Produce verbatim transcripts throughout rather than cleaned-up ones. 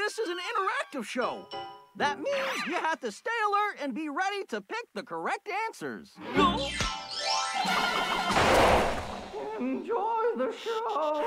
this is an interactive show. That means you have to stay alert and be ready to pick the correct answers. Enjoy the show.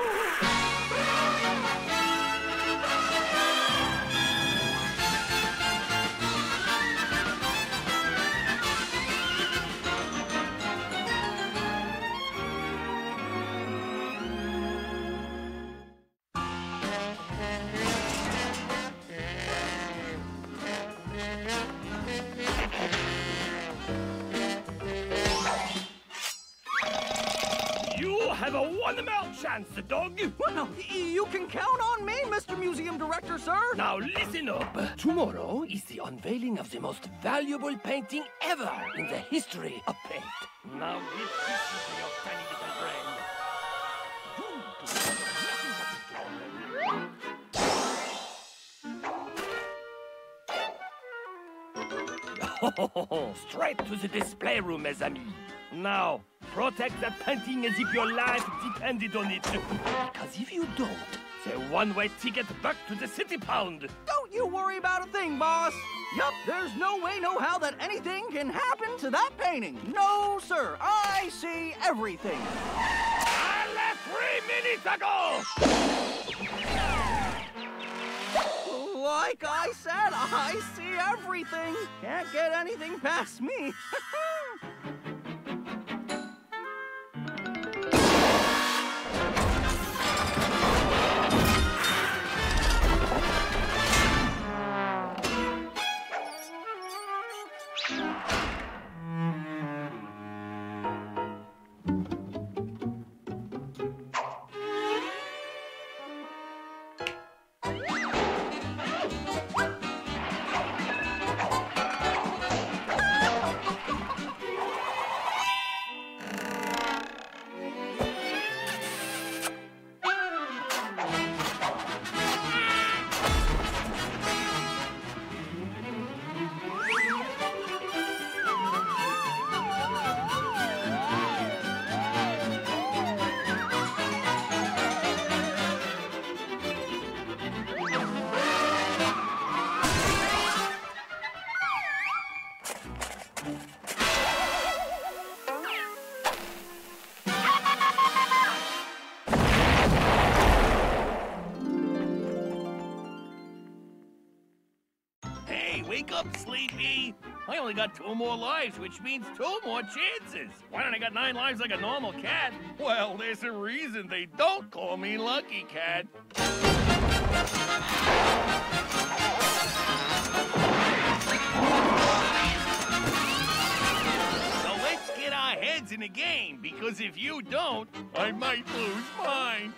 Have a one-mouth chance, dog. Well, you can count on me, Mister Museum Director, sir. Now listen up. Tomorrow is the unveiling of the most valuable painting ever in the history of paint. Now give this to your tiny little friend. Straight to the display room, mes amis. Now, protect that painting as if your life depended on it. Because if you don't, it's a one-way ticket back to the city pound. Don't you worry about a thing, boss. Yup, there's no way, no how that anything can happen to that painting. No, sir. I see everything. I left three minutes ago! Like I said, I see everything. Can't get anything past me. Wake up, Sleepy! I only got two more lives, which means two more chances. Why don't I got nine lives like a normal cat? Well, there's a reason they don't call me Lucky Cat. So let's get our heads in the game, because if you don't, I might lose mine.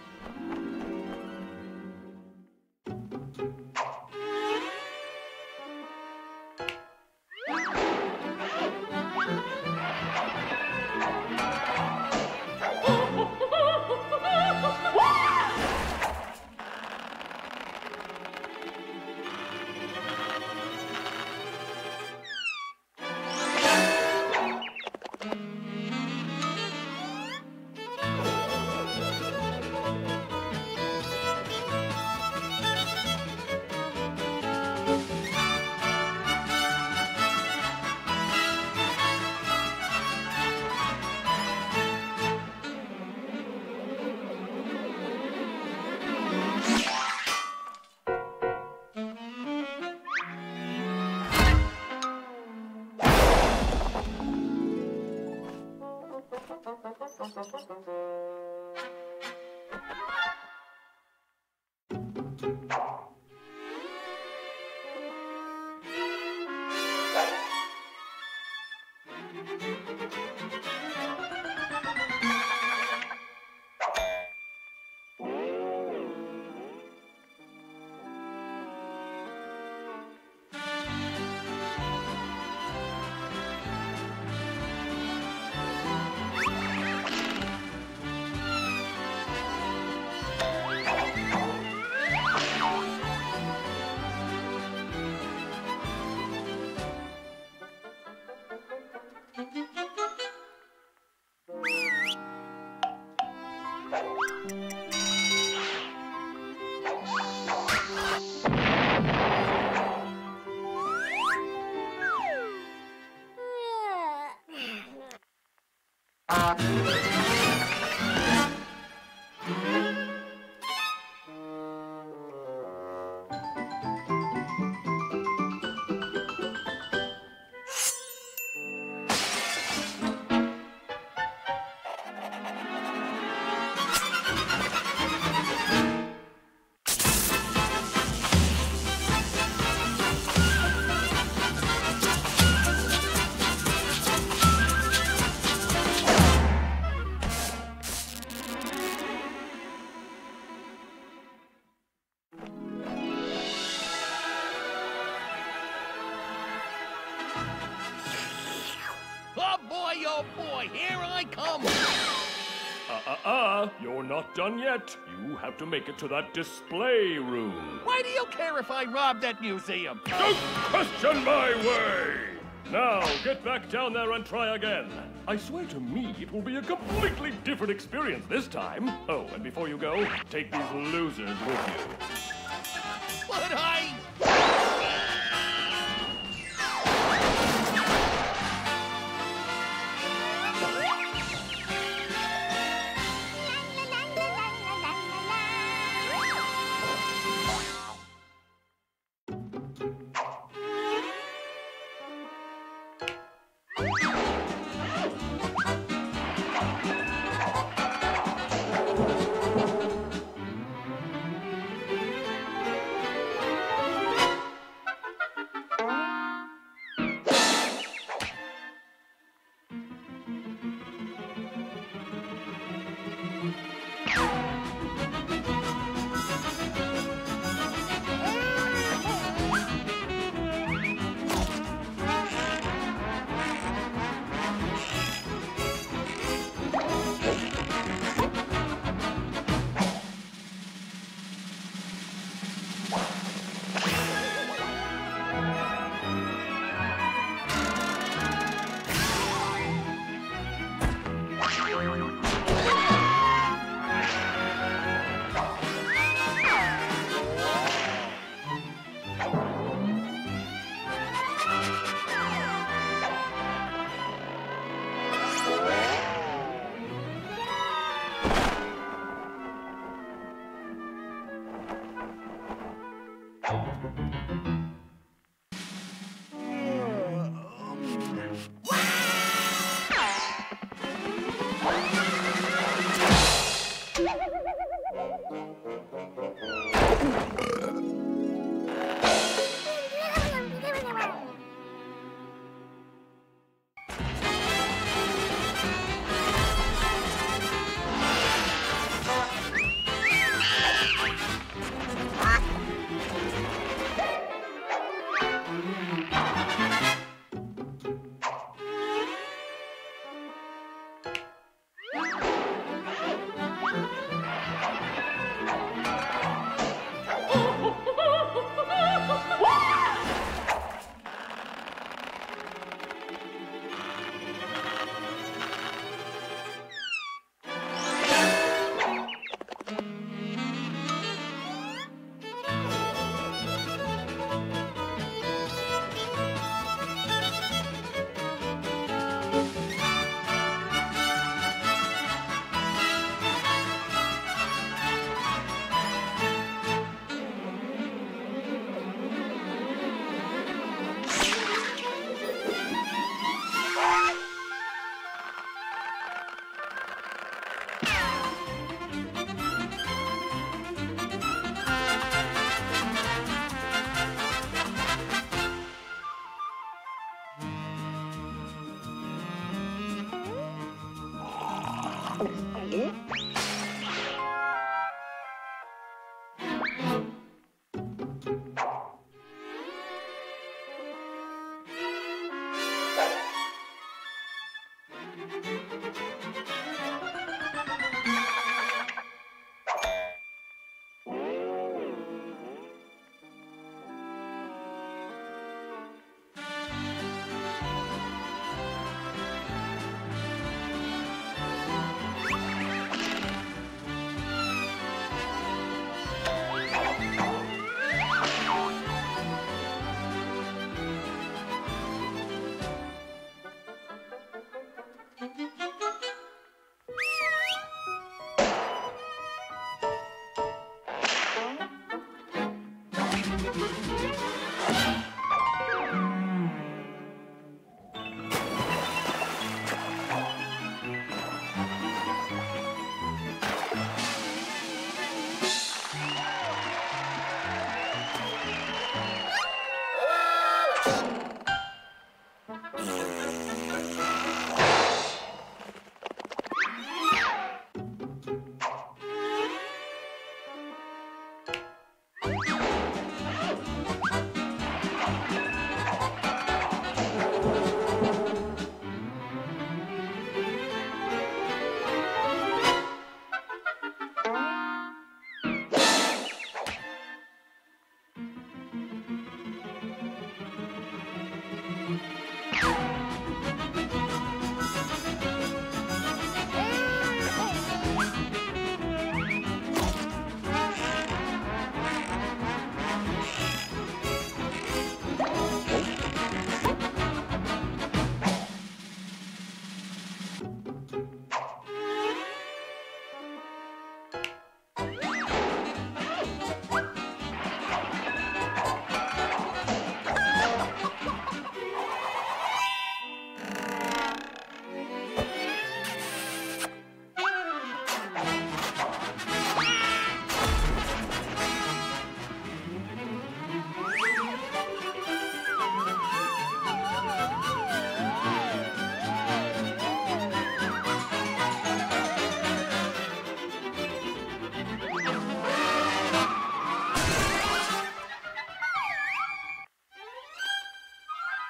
Oh boy, here I come! Uh-uh-uh, you're not done yet. You have to make it to that display room. Why do you care if I rob that museum? Don't question my way! Now, get back down there and try again. I swear to me, it will be a completely different experience this time. Oh, and before you go, take these losers with you. But I...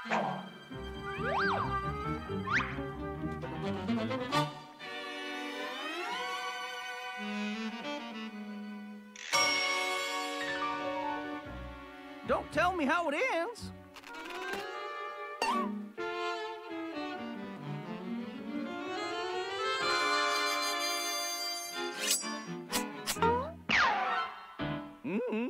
Don't tell me how it ends. Mm-hmm.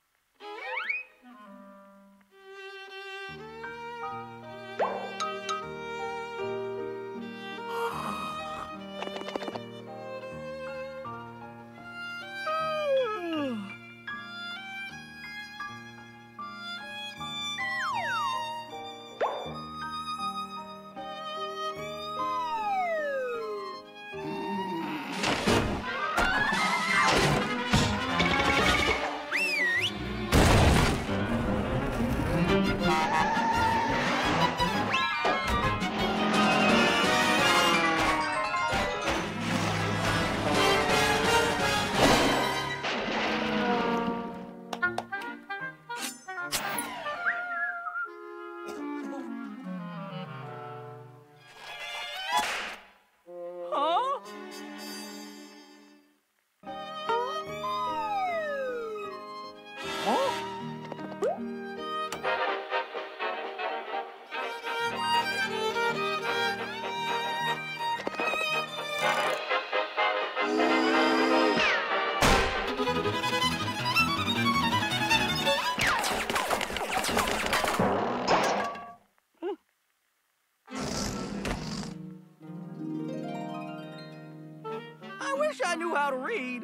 I wish I knew how to read.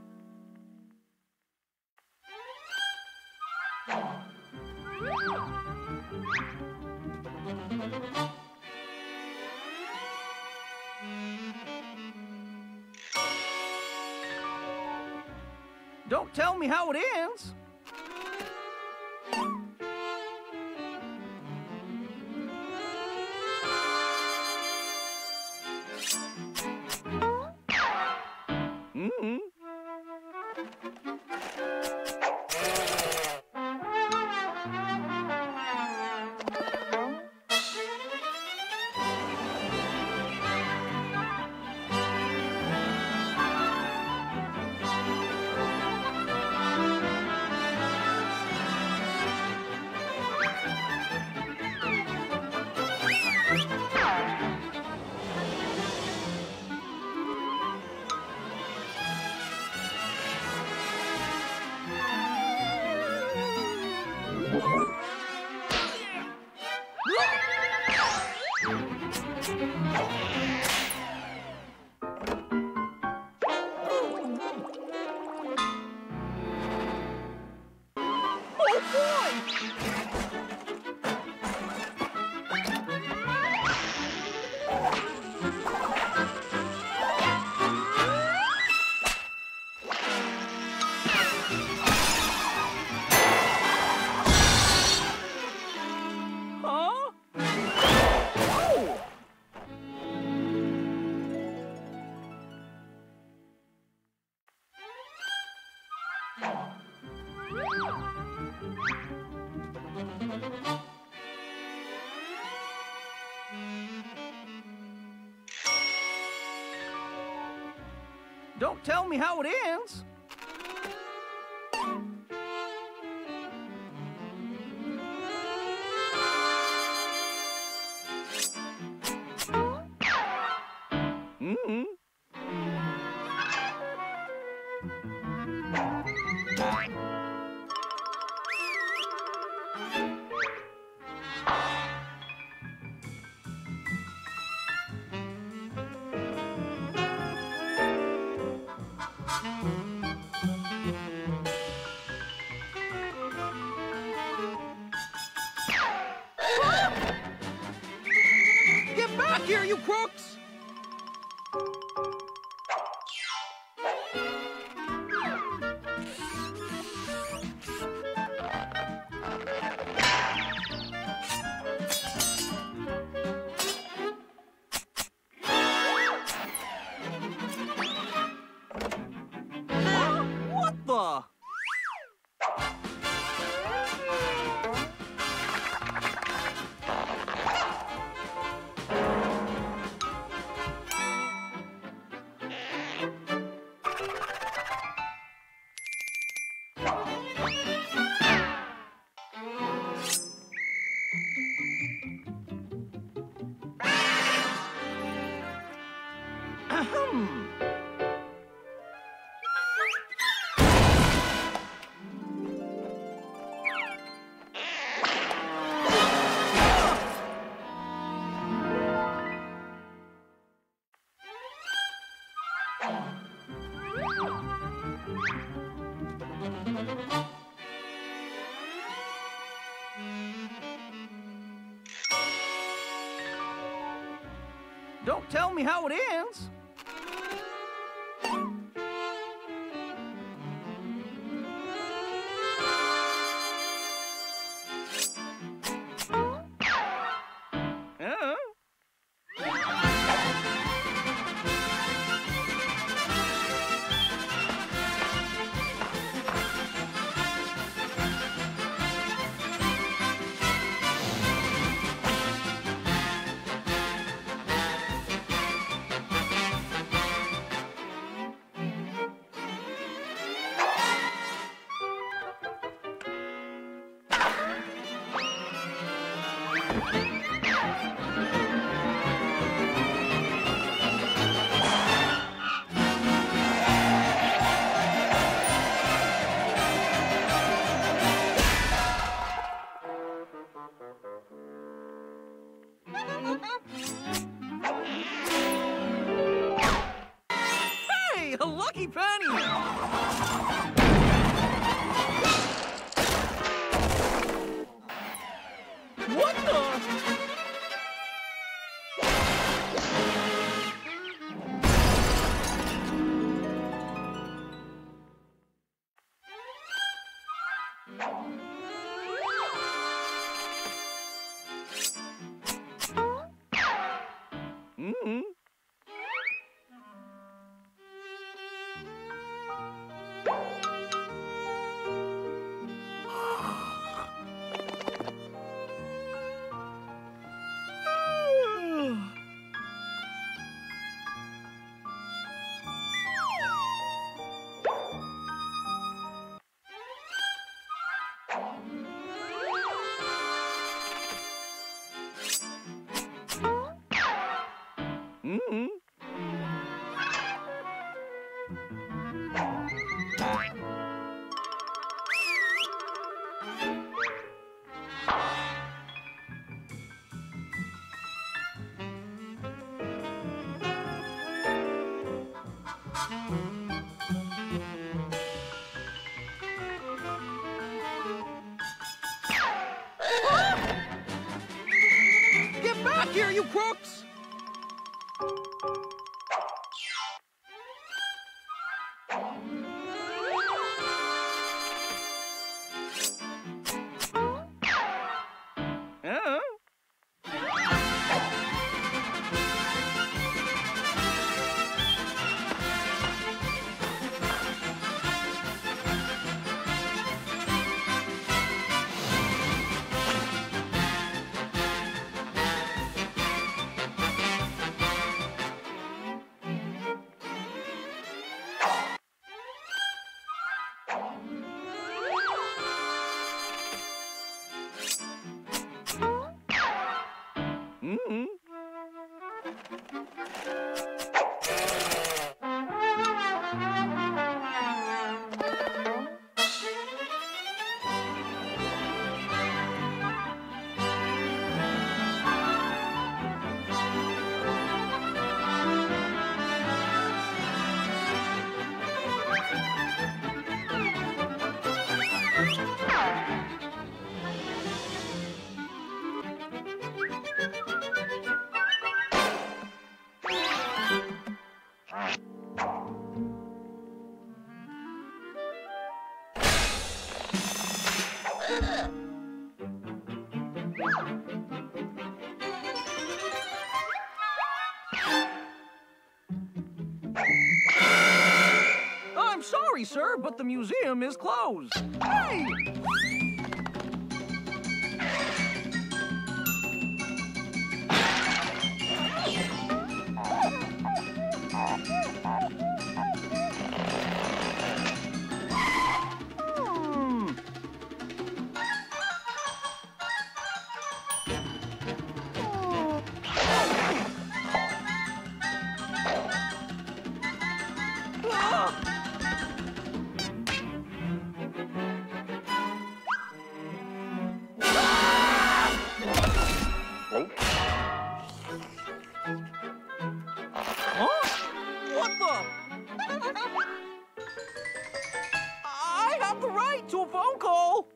Don't tell me how it ends. Mm-hmm. Don't tell me how it ends. Mm-hmm. Get back here, you crooks! What the? Don't tell me how it ends. Uh. Hey, a lucky penny! What the? Mm-hmm. Mm-hmm. Get back here, you crooks! Uh. Mm-hmm. I'm sorry, sir, but the museum is closed. Hey! I have the right to a phone call.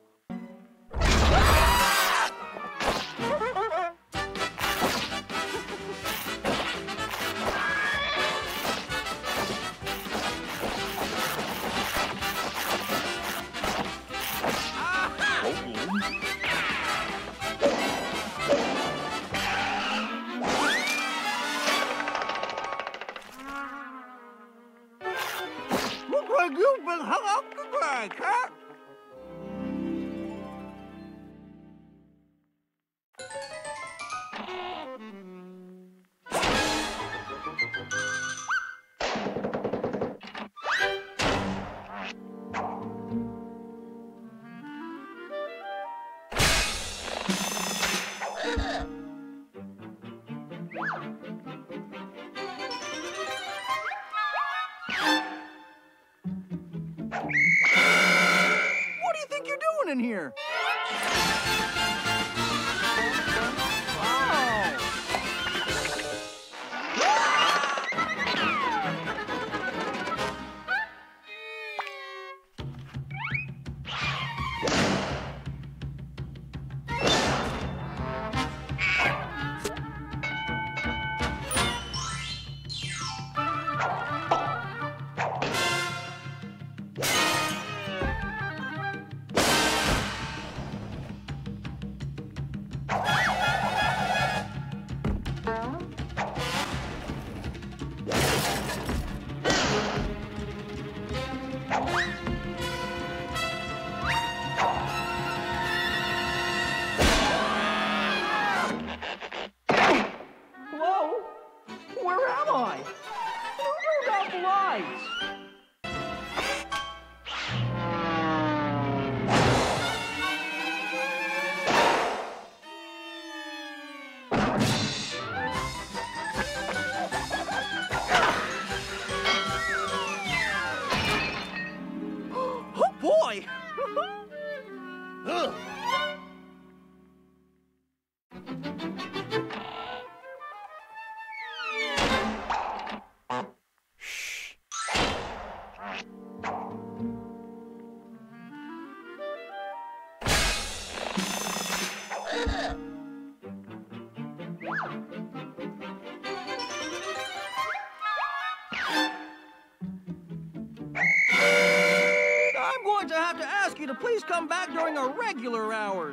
I'm going to have to ask you to please come back during our regular hours.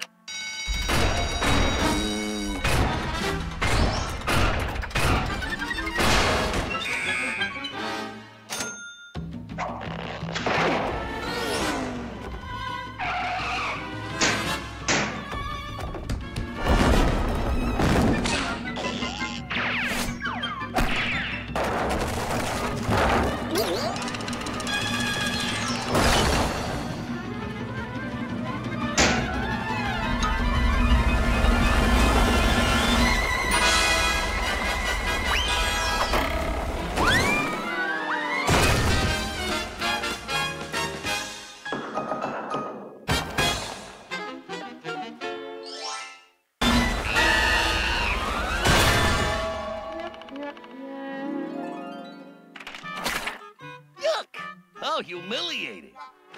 How humiliating.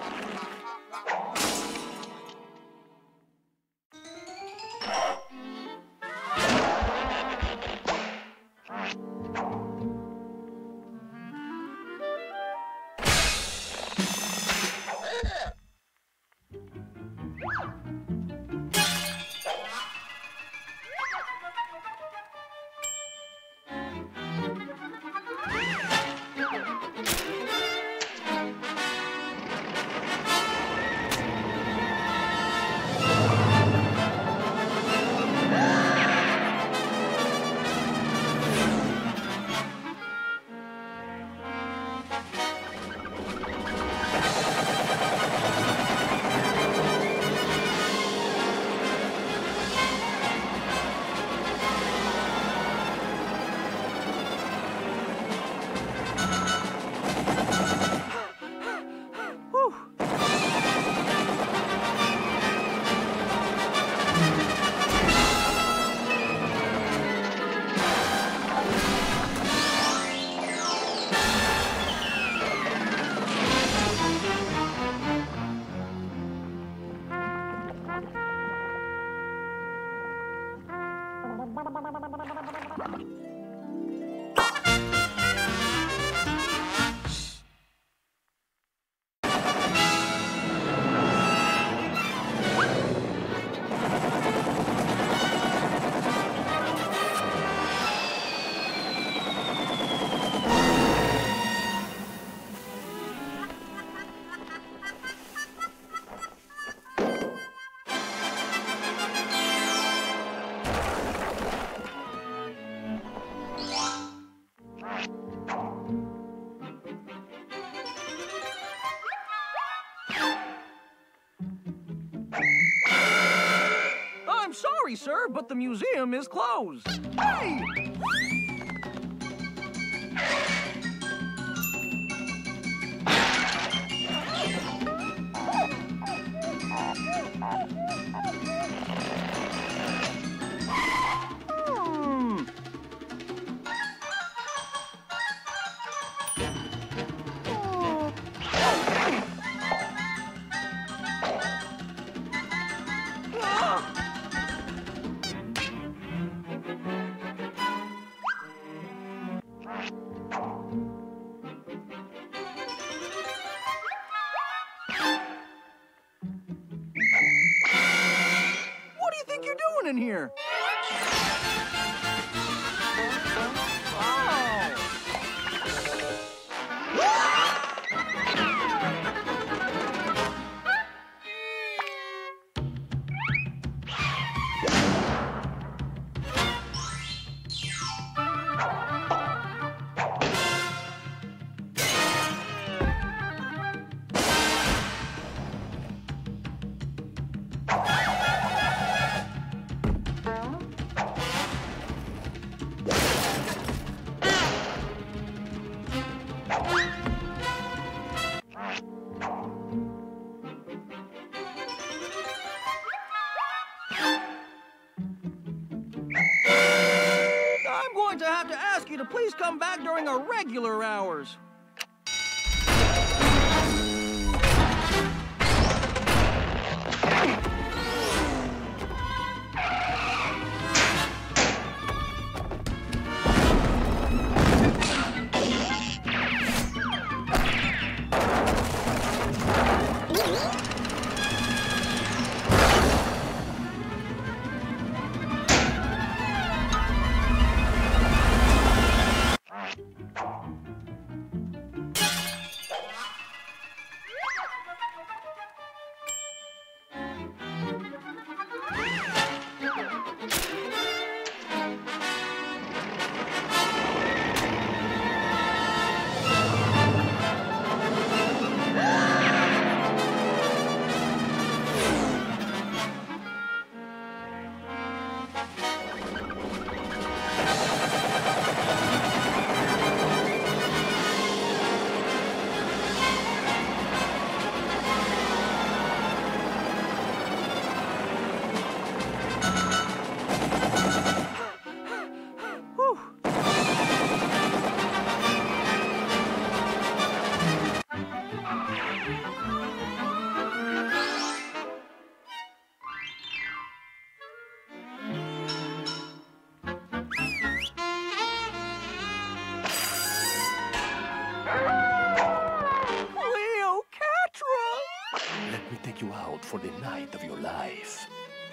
I'm sorry, sir, but the museum is closed. Hey! In here. To have to ask you to please come back during our regular hours. You out for the night of your life.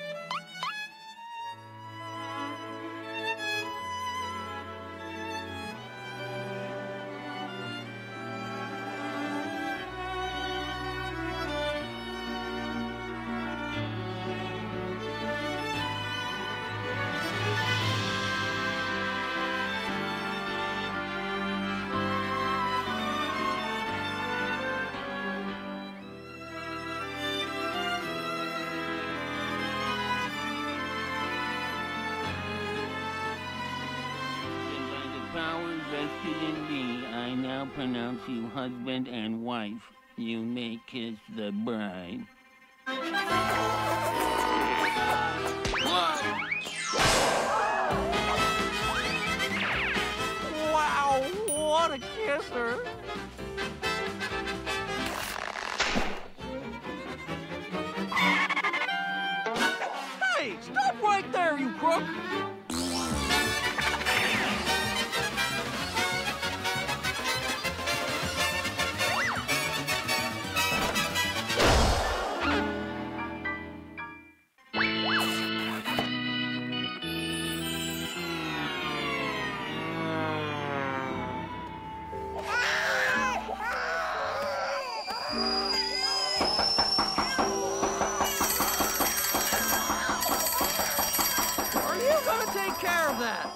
Powers vested in me, I now pronounce you husband and wife. You may kiss the bride. Wow, what a kisser! Hey, stop right there, you crook! Take care of that.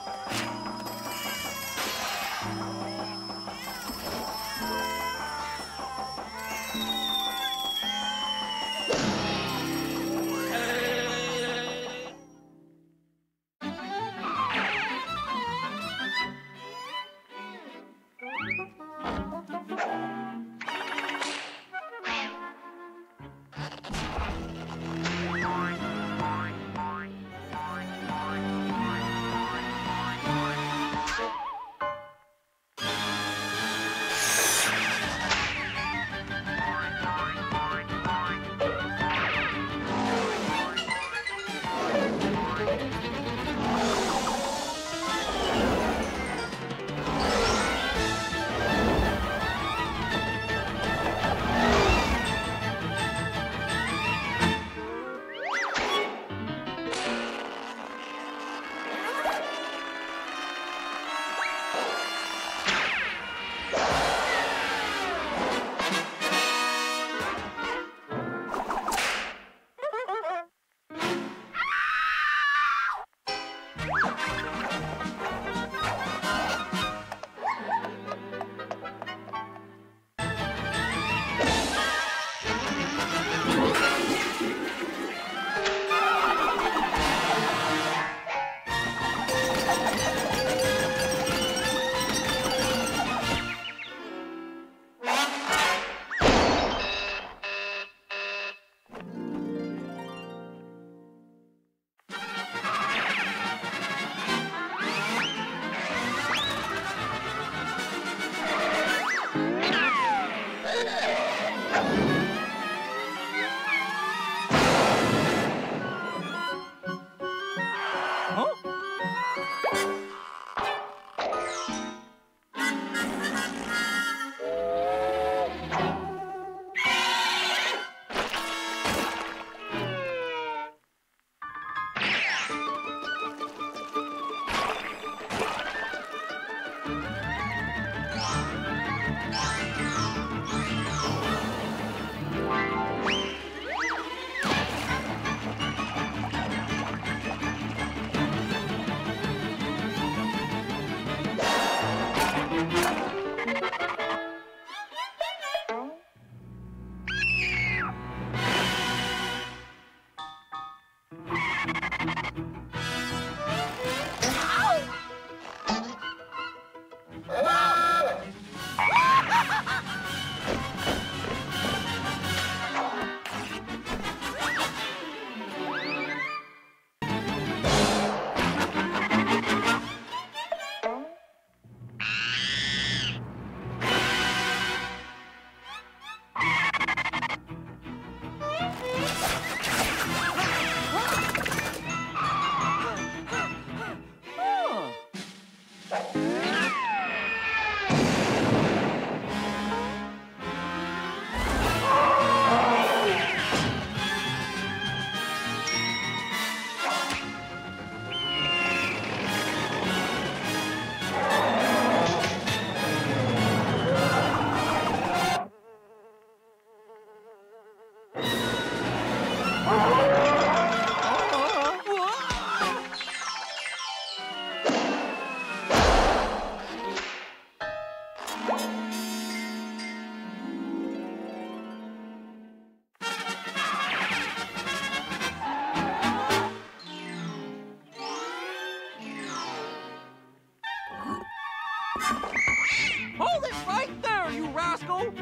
Hold it right there, you rascal!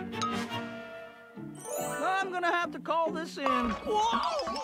I'm gonna have to call this in. Whoa!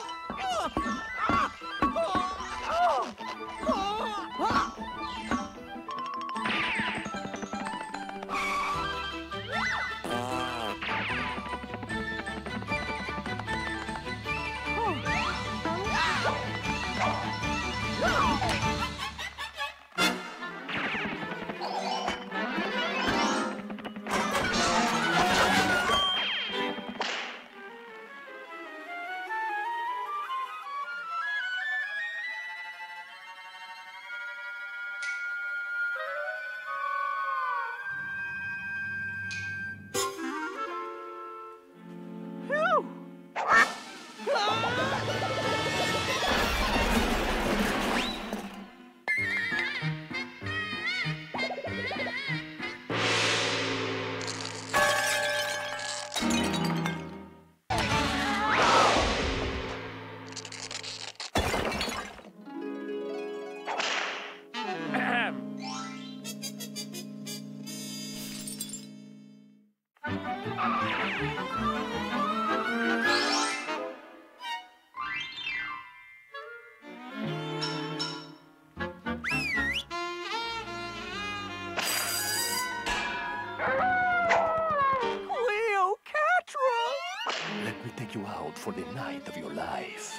Let me take you out for the night of your life.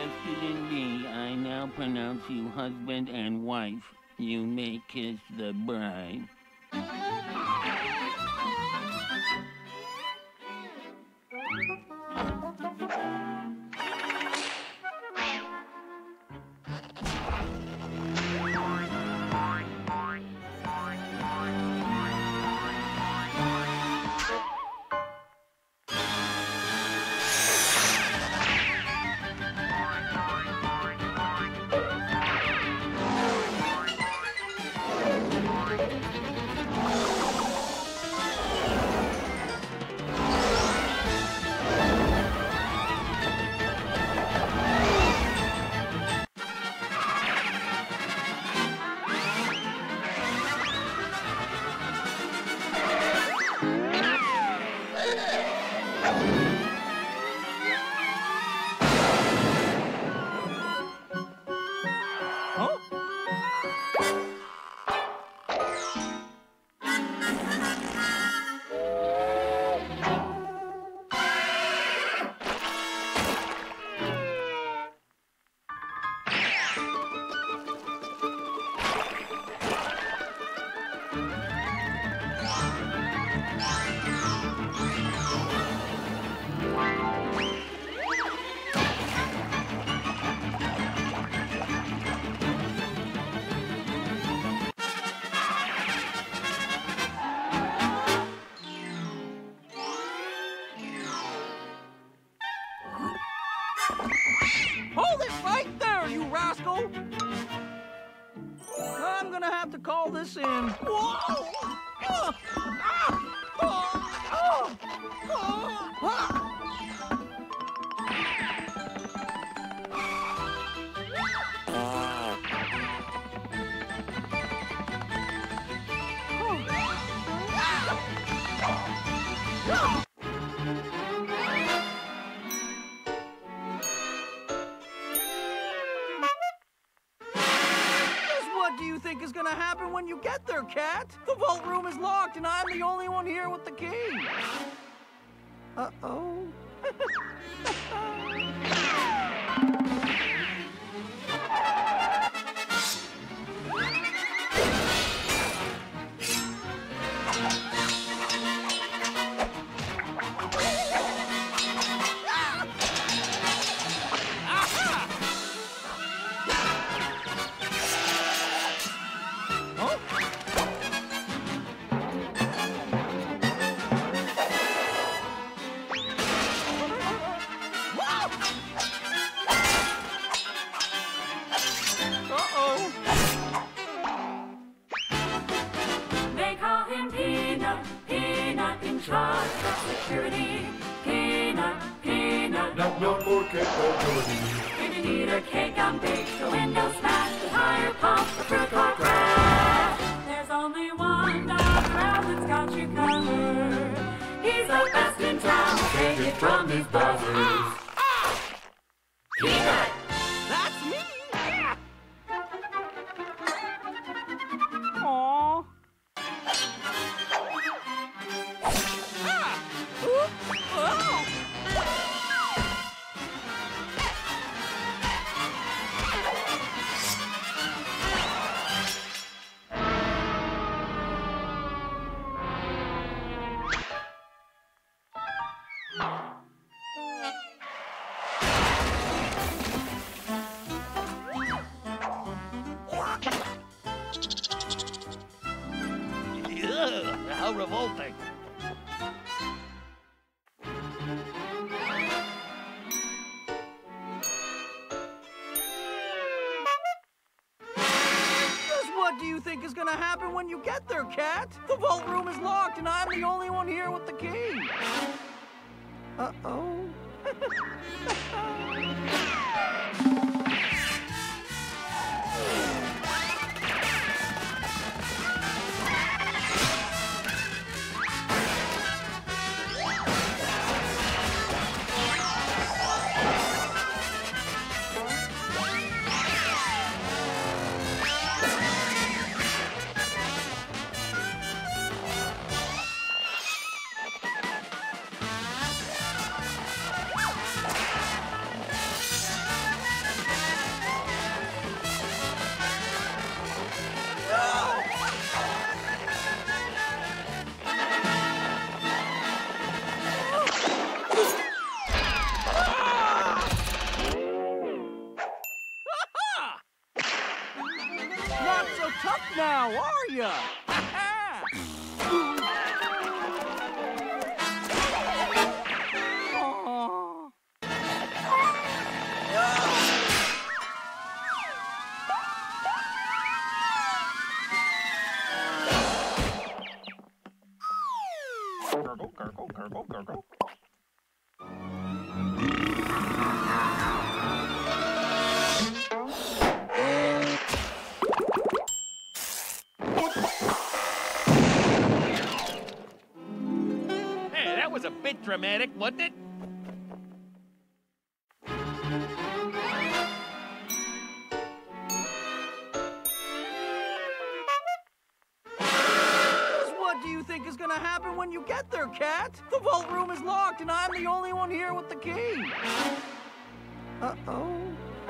interested in me, I now pronounce you husband and wife. You may kiss the bride. Hold it right there, you rascal! I'm gonna have to call this in. Whoa! Ah! Ah! Oh! Oh! Ah! What do you think is gonna happen when you get there, Cat? The vault room is locked and I'm the only one here with the key. Uh-oh. They call him Peanut, Peanut in charge of security. Peanut, Peanut. Now, no more capability. If you need a cake, I'm baked. A window smash, the tire pump, a fruit car crash. There's only one dog around that's got you covered. He's the best in town. Take it from his buzzers. Peanut. That's me! Aww. Ah! Oop! Oh! Ugh, how revolting. Just what do you think is gonna happen when you get there, Cat? The vault room is locked and I'm the only one here with the key. Uh-oh. now, are ya? Gurgle, gurgle, gurgle, gurgle. Hey, that was a bit dramatic, wasn't it? What do you think is gonna happen when you get there, Cat? The vault room is locked, and I'm the only one here with the key. Uh-oh.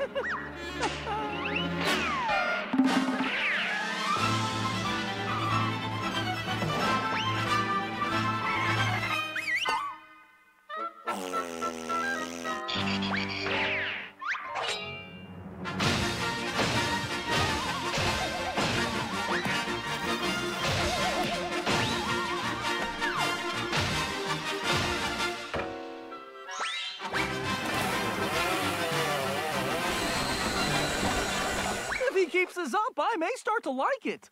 If he keeps this up, I may start to like it.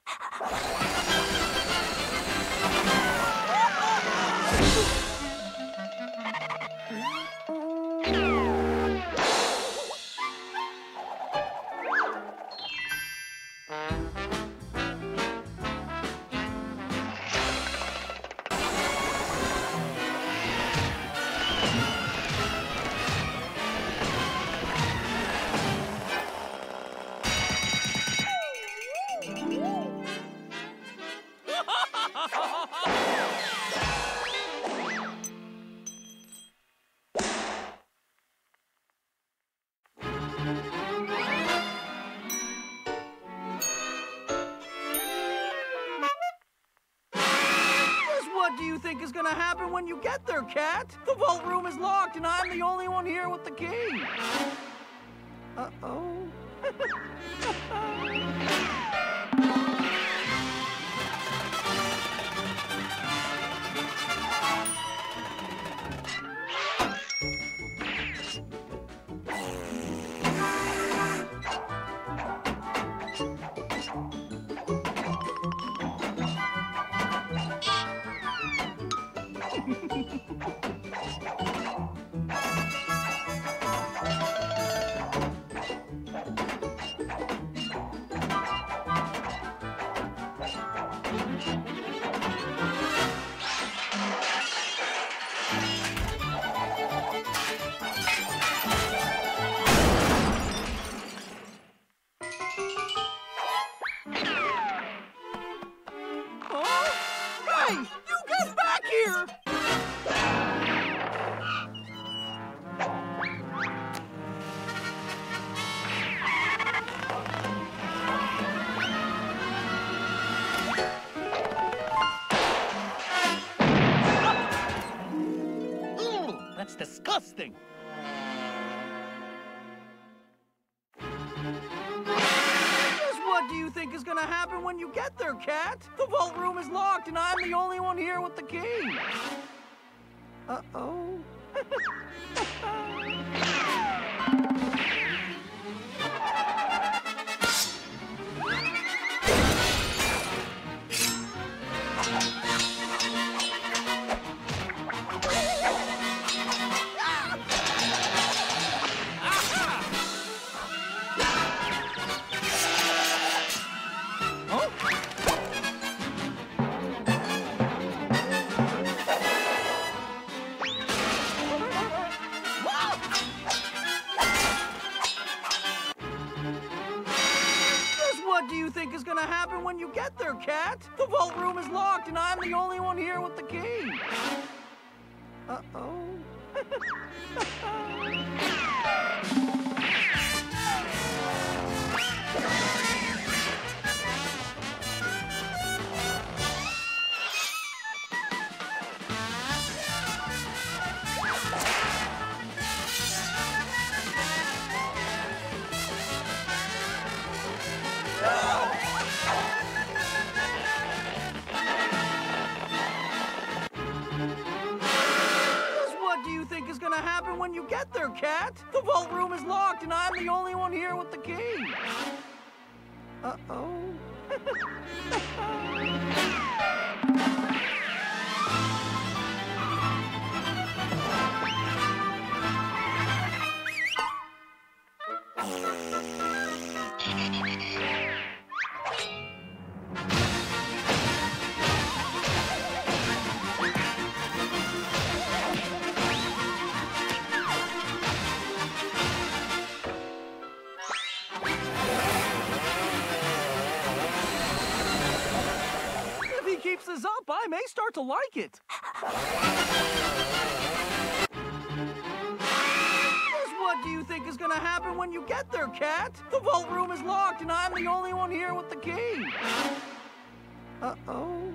What do you think is gonna happen when you get there, Cat? The vault room is locked, and I'm the only one here with the key. Uh-oh. Hey, you get back here! Ooh, that's disgusting. What do you think is gonna happen when you get there, Cat? The vault room is locked, and I'm the only one here with the key. Uh-oh. What do you think is gonna happen when you get there, Cat? The vault room is locked, and I'm the only one here with the key. Uh-oh. you get there, Cat. The vault room is locked, and I'm the only one here with the key. Uh-oh. Keeps this up, I may start to like it. Just what do you think is gonna happen when you get there, Cat? The vault room is locked, and I'm the only one here with the key. Uh-oh.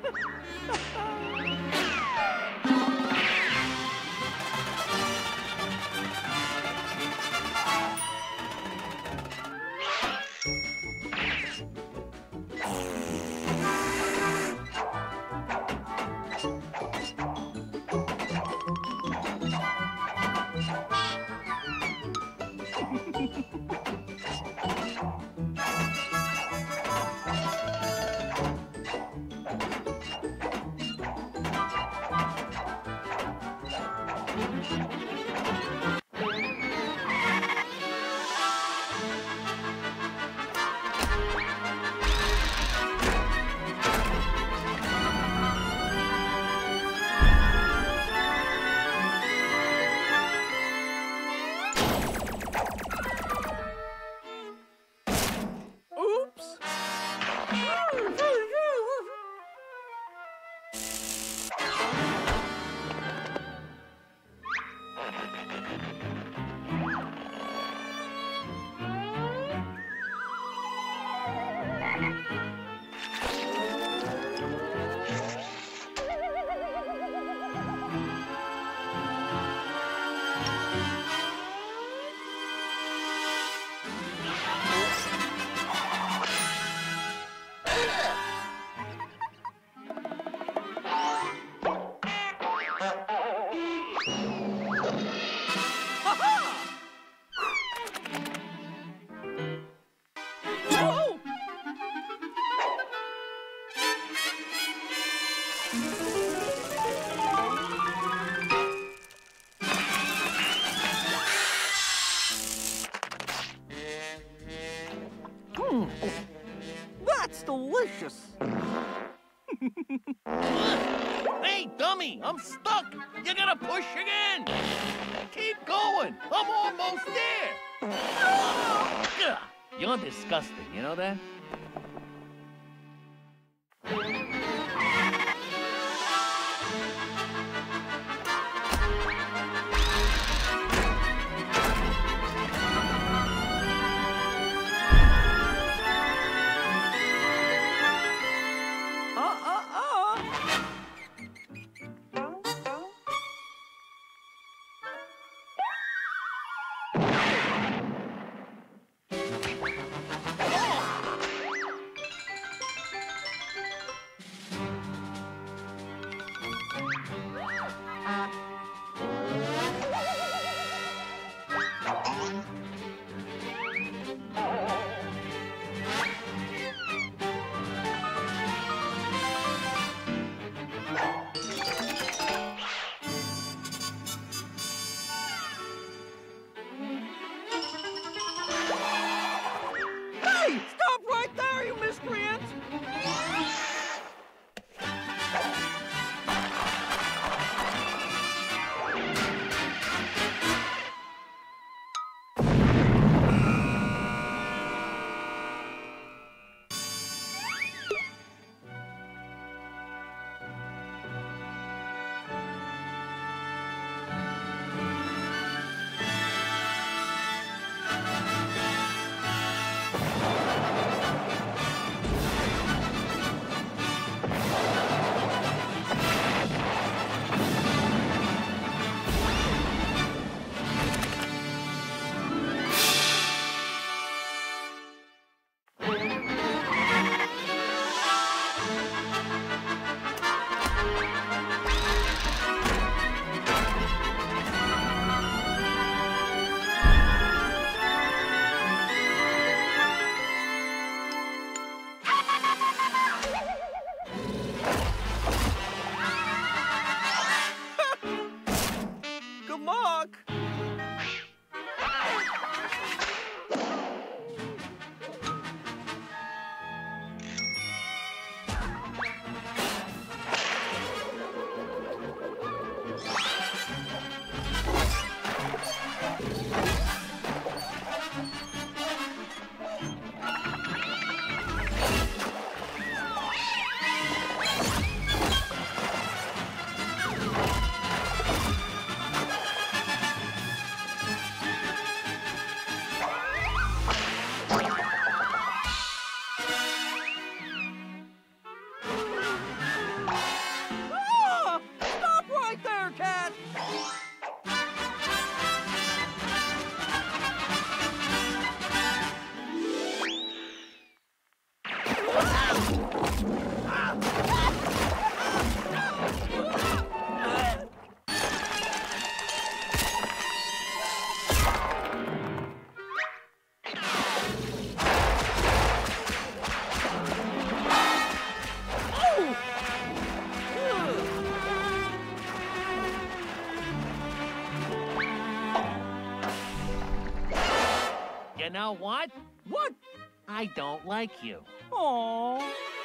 Mm. That's delicious. Hey, dummy, I'm stuck. You gotta push again. Keep going. I'm almost there. Ugh. You're disgusting, you know that? Ah! Stop right there, cat! You know what? What? I don't like you. Aww.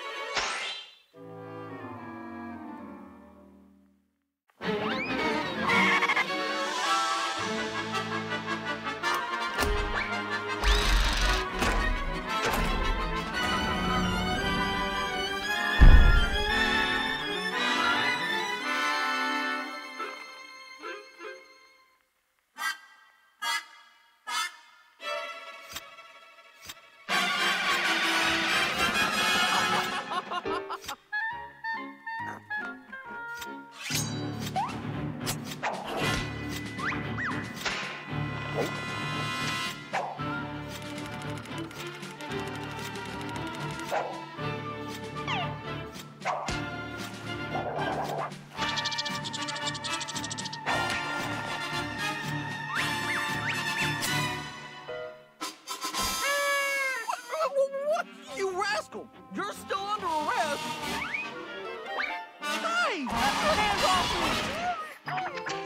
What? You rascal! You're still under arrest! Hey! Get your hands off me!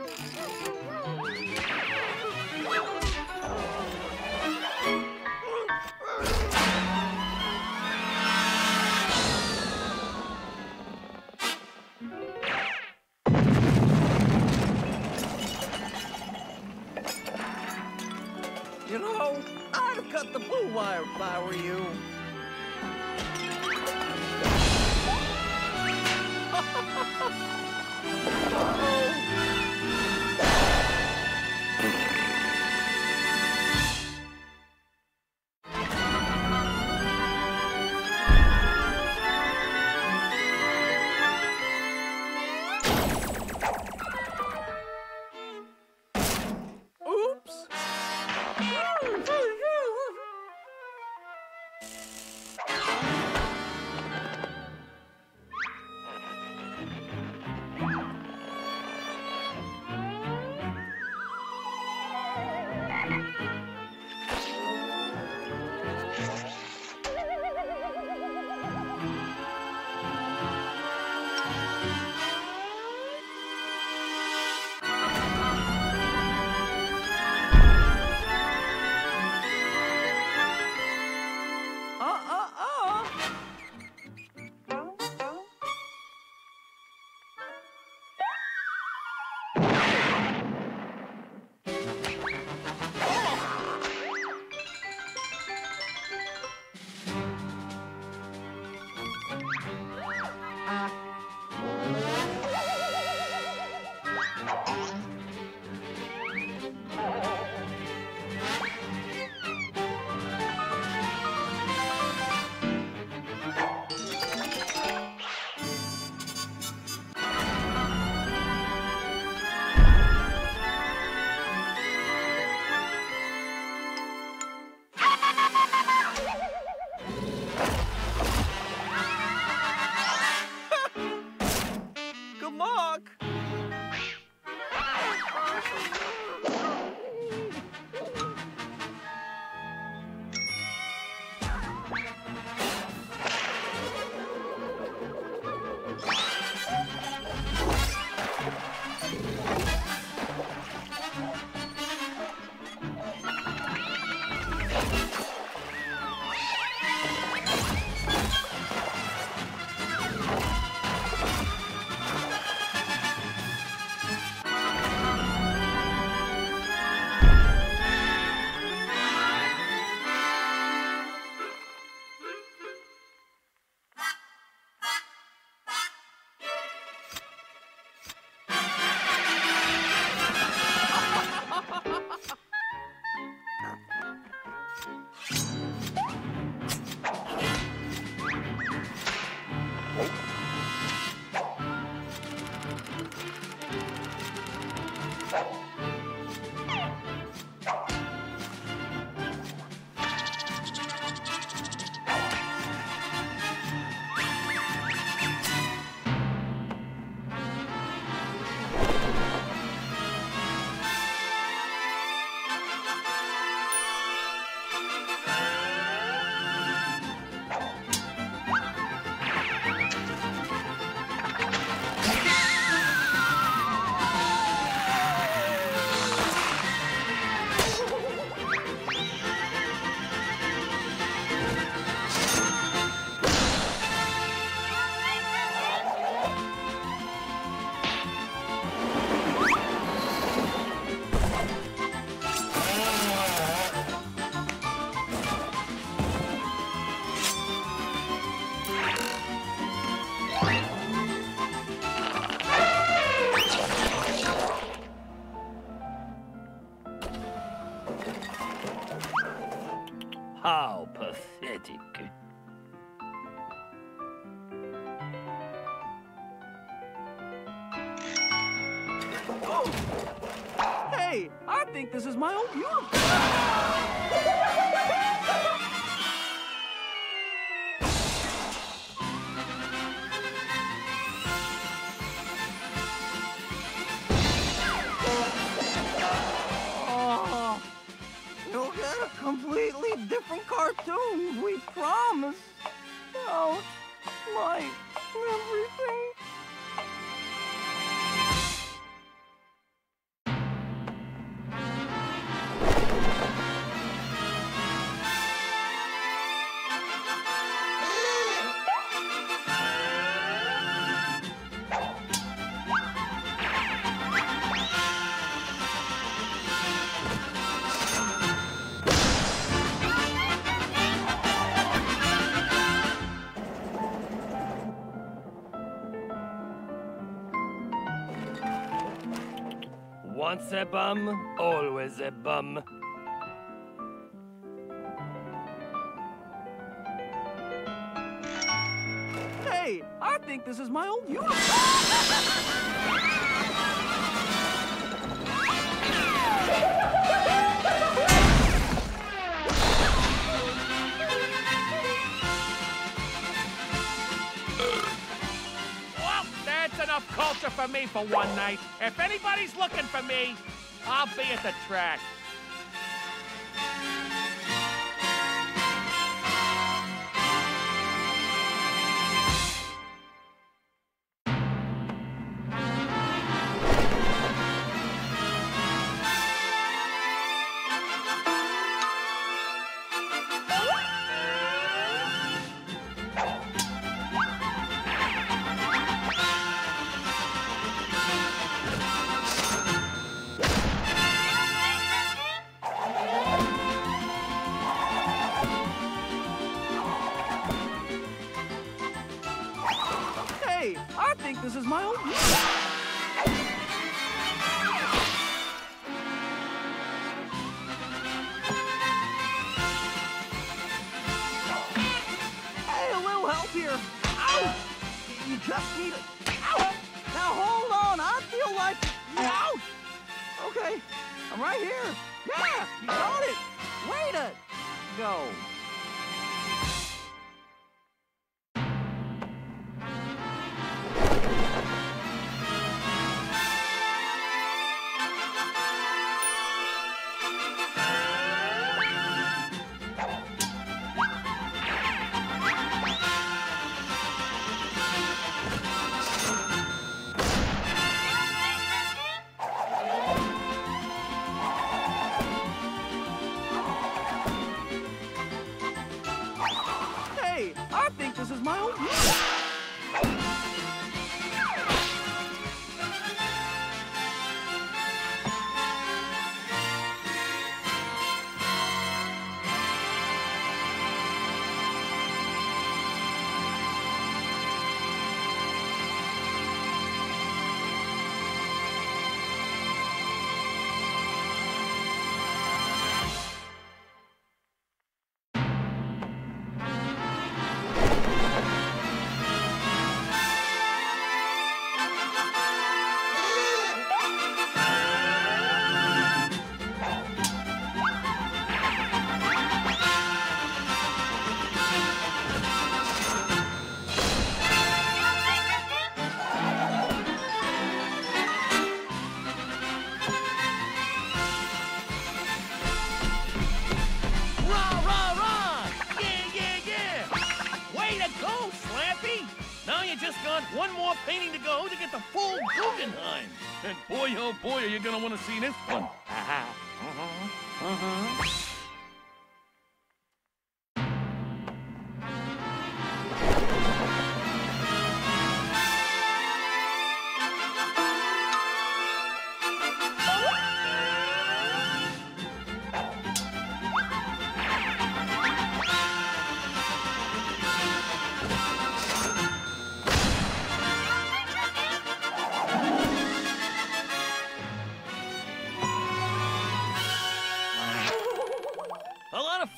You know, I'd have cut the blue wire if I were you. Oops. Uh-uh-uh. Good luck. How pathetic. Oh. Hey, I think this is my old uniform. Oh, you'll get a completely different cartoon, we promise. Oh, my everything. Once a bum, always a bum. Hey, I think this is my old uniform. Well, that's enough culture for me for one night. If anybody's looking for me, I'll be at the track. Hey, I think this is my old uniform. Hey, a little help here. Ow! You just need it. Ow! Now hold on, I feel like... Ouch! Okay, I'm right here. Yeah, you got it. Way to go. Hey, I think this is my old uniform. Rah, rah, rah! Yeah, yeah, yeah! Way to go, Slappy! Now you just got one more painting to go to get the full Guggenheim. And boy, oh boy, are you gonna want to see this one. Uh-huh. Uh-huh. Uh-huh.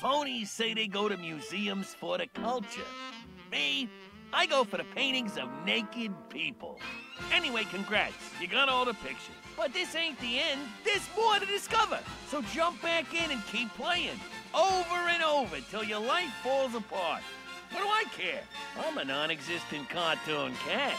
Phonies say they go to museums for the culture. Me, I go for the paintings of naked people. Anyway, congrats. You got all the pictures. But this ain't the end. There's more to discover. So jump back in and keep playing. Over and over till your life falls apart. What do I care? I'm a non-existent cartoon cat.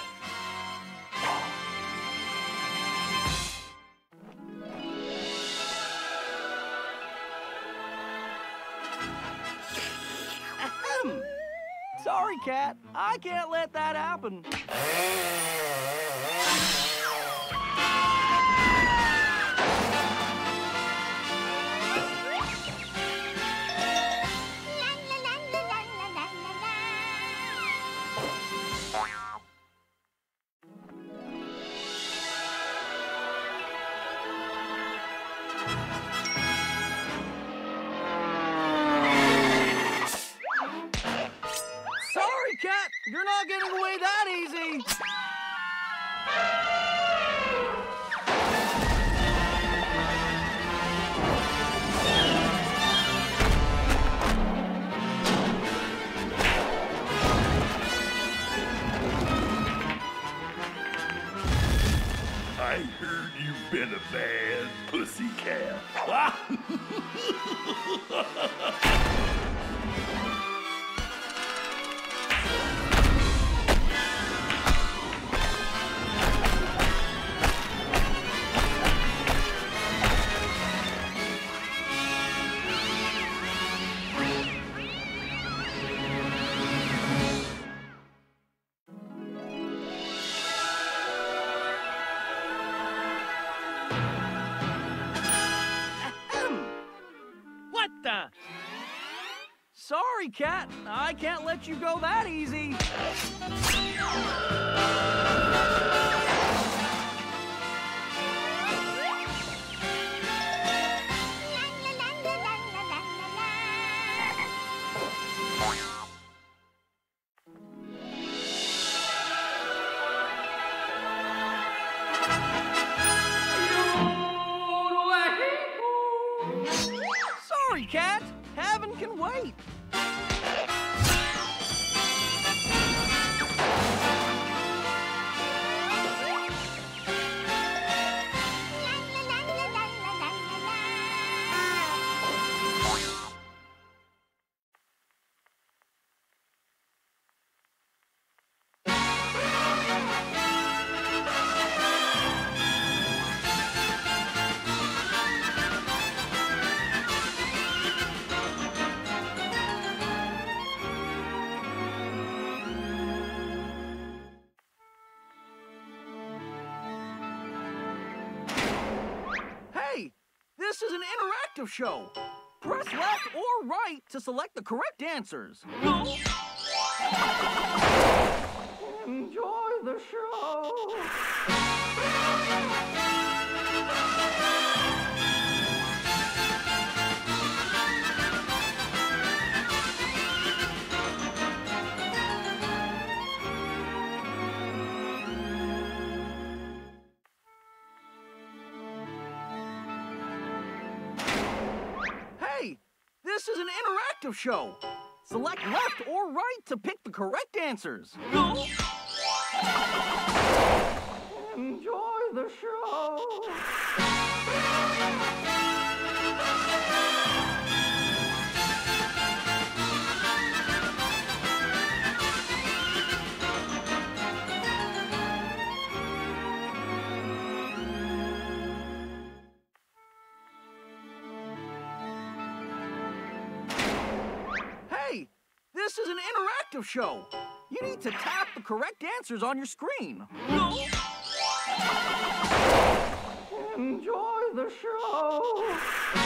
Ahem. Sorry, Cat. I can't let that happen. Sorry, Cat. You're not getting away that easy. I heard you've been a bad pussycat. What the? Sorry, Cat. I can't let you go that easy. Sorry, Cat. Heaven can wait. Hey, this is an interactive show. Press left or right to select the correct answers. Enjoy the show. Hey, this is an interactive show. Select left or right to pick the correct answers. Enjoy the show. Hey, this is an interactive show. You need to tap the correct answers on your screen. Enjoy the show.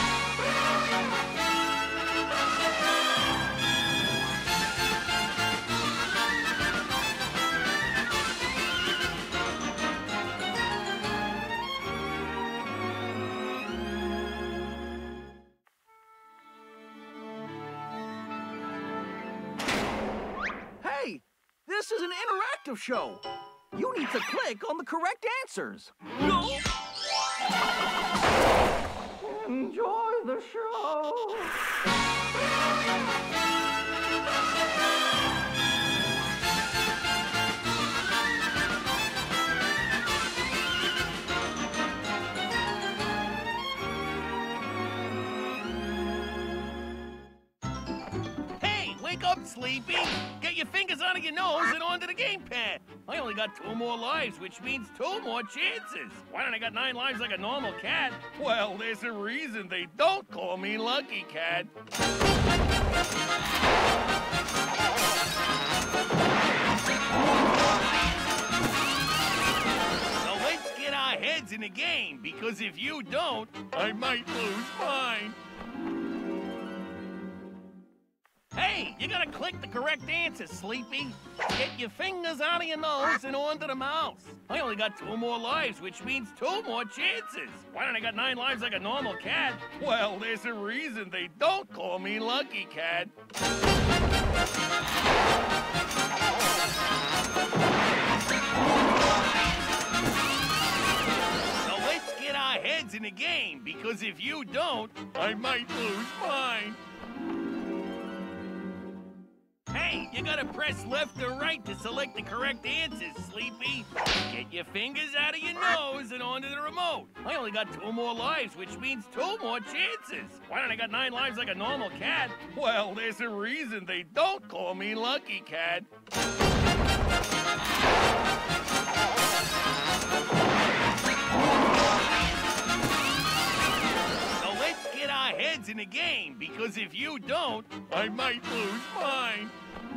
Hey, this is an interactive show. You need to click on the correct answers. Enjoy the show. Wake up, Sleepy! Get your fingers out of your nose and onto the gamepad! I only got two more lives, which means two more chances! Why don't I got nine lives like a normal cat? Well, there's a reason they don't call me Lucky Cat. So let's get our heads in the game, because if you don't, I might lose mine. Hey, you gotta click the correct answer, Sleepy. Get your fingers out of your nose and onto the mouse. I only got two more lives, which means two more chances. Why don't I got nine lives like a normal cat? Well, there's a reason they don't call me Lucky Cat. So let's get our heads in the game, because if you don't, I might lose mine. Hey, you gotta press left or right to select the correct answers, Sleepy. Get your fingers out of your nose and onto the remote. I only got two more lives, which means two more chances. Why don't I got nine lives like a normal cat? Well, there's a reason they don't call me Lucky Cat. So let's get our heads in the game, because if you don't, I might lose mine.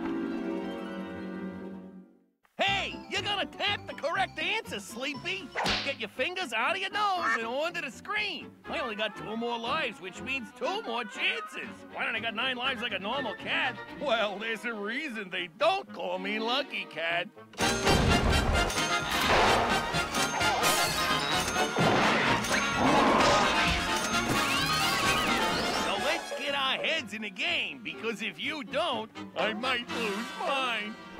Hey, you gotta tap the correct answer, Sleepy. Get your fingers out of your nose and onto the screen. I only got two more lives, which means two more chances. Why don't I got nine lives like a normal cat? Well, there's a reason they don't call me Lucky Cat. So let's get our heads in the game, because if you don't, I might lose mine.